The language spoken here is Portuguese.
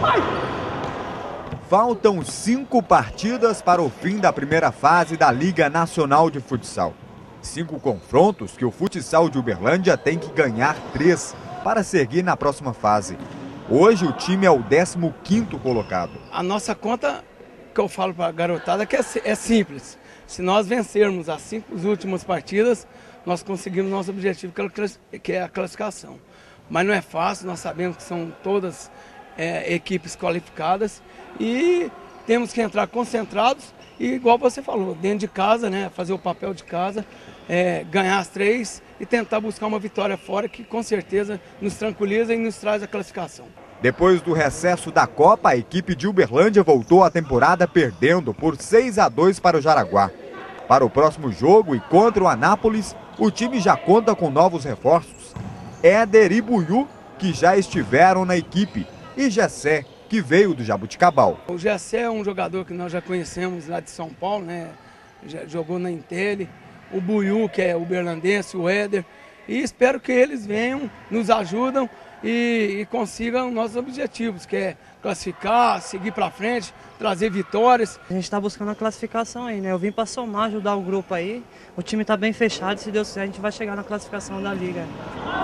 Faltam 5 partidas para o fim da primeira fase da Liga Nacional de Futsal. 5 confrontos que o futsal de Uberlândia tem que ganhar 3 para seguir na próxima fase. Hoje o time é o 15º colocado. A nossa conta, que eu falo para a garotada, que é simples. Se nós vencermos as 5 últimas partidas, nós conseguimos nosso objetivo, que é a classificação. Mas não é fácil, nós sabemos que são todas equipes qualificadas e temos que entrar concentrados e, igual você falou, dentro de casa, né, fazer o papel de casa, ganhar as 3 e tentar buscar uma vitória fora que com certeza nos tranquiliza e nos traz a classificação. Depois do recesso da Copa, a equipe de Uberlândia voltou à temporada perdendo por 6-2 para o Jaraguá. Para o próximo jogo e contra o Anápolis, o time já conta com novos reforços. Éder e Buiú, que já estiveram na equipe, e Gessé, que veio do Jabuticabal. O Gessé é um jogador que nós já conhecemos lá de São Paulo, né? Já jogou na Intel. O Buiú, que é uberlandense, o Éder. E espero que eles venham, nos ajudam e consigam nossos objetivos, que é classificar, seguir para frente, trazer vitórias. A gente está buscando a classificação aí, né? Eu vim para somar, ajudar o grupo aí. O time está bem fechado, se Deus quiser a gente vai chegar na classificação da Liga.